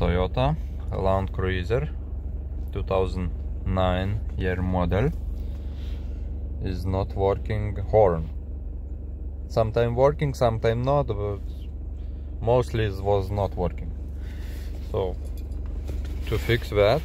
Toyota Land Cruiser 2009 year model is not working horn. Sometime working, sometime not, but mostly it was not working. So to fix that,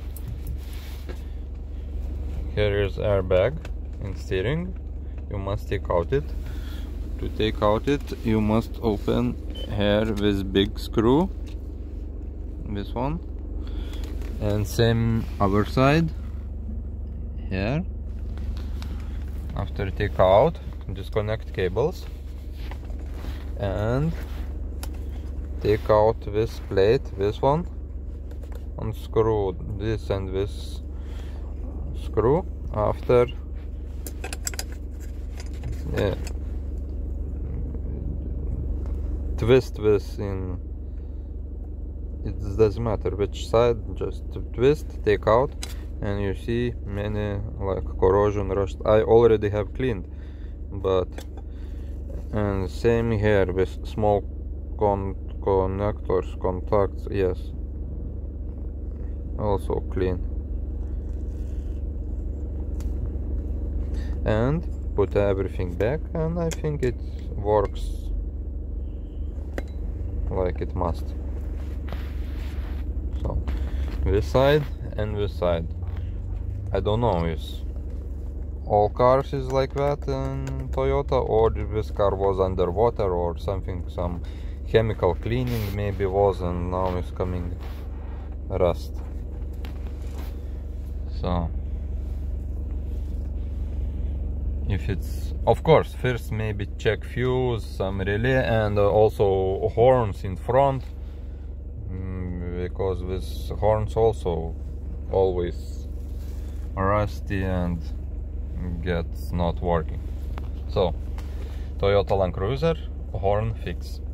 here is airbag in steering. You must take out it. To take out it, you must open here this big screw, this one, and same other side here. After take out, disconnect cables and take out this plate, this one, unscrew this and this screw. After twist this in, it doesn't matter which side, just twist, take out, and you see many like corrosion rust. I already have cleaned, but and same here with small connectors, contacts, yes, also clean. And put everything back, and I think it works like it must. So this side and this side, I don't know if all cars is like that in Toyota, or this car was underwater or something, some chemical cleaning maybe was, and now it's coming rust. So if it's, of course, first maybe check fuse, some relay, and also horns in front, because with horns also always rusty and gets not working. So Toyota Land Cruiser horn fix.